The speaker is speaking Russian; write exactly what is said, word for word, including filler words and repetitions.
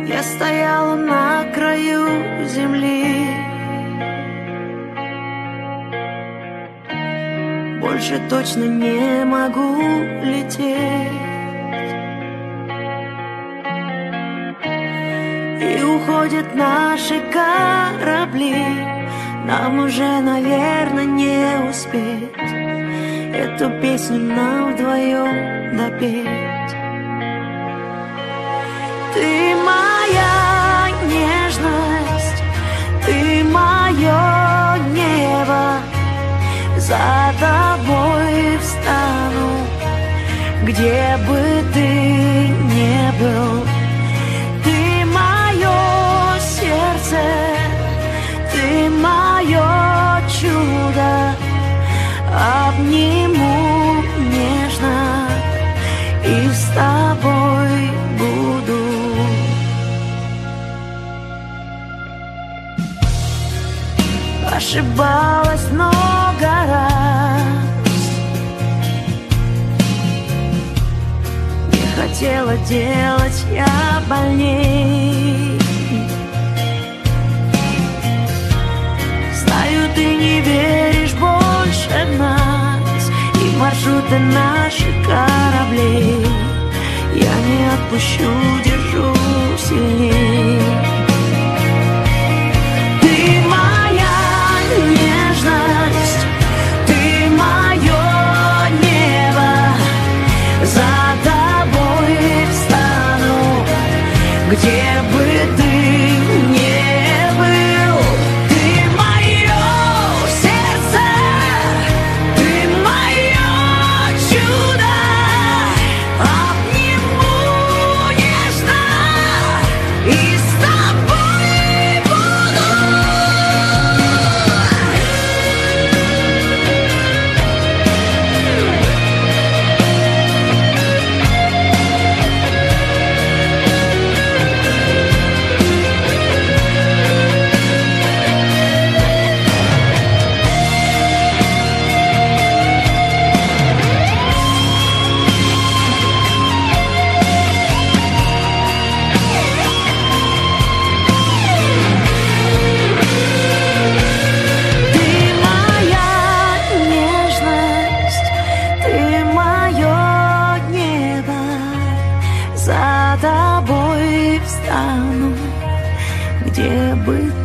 Я стояла на краю земли, больше точно не могу лететь. И уходят наши корабли, нам уже, наверное, не успеть эту песню нам вдвоем допеть. Ты моя нежность, ты мое небо, за тобой встану, где бы ты ни был. Ты мое сердце, ты мое чудо, обниму нежно и с тобой буду. Ошибалась много раз, не хотела делать я больней. Знаю, ты не веришь больше в нас и маршруты наших кораблей. Я не отпущу, держу сильней. Где бы ты ни был, ты мое сердце, ты мое чудо, обниму нежно и с тобой буду. За тобой встану, где бы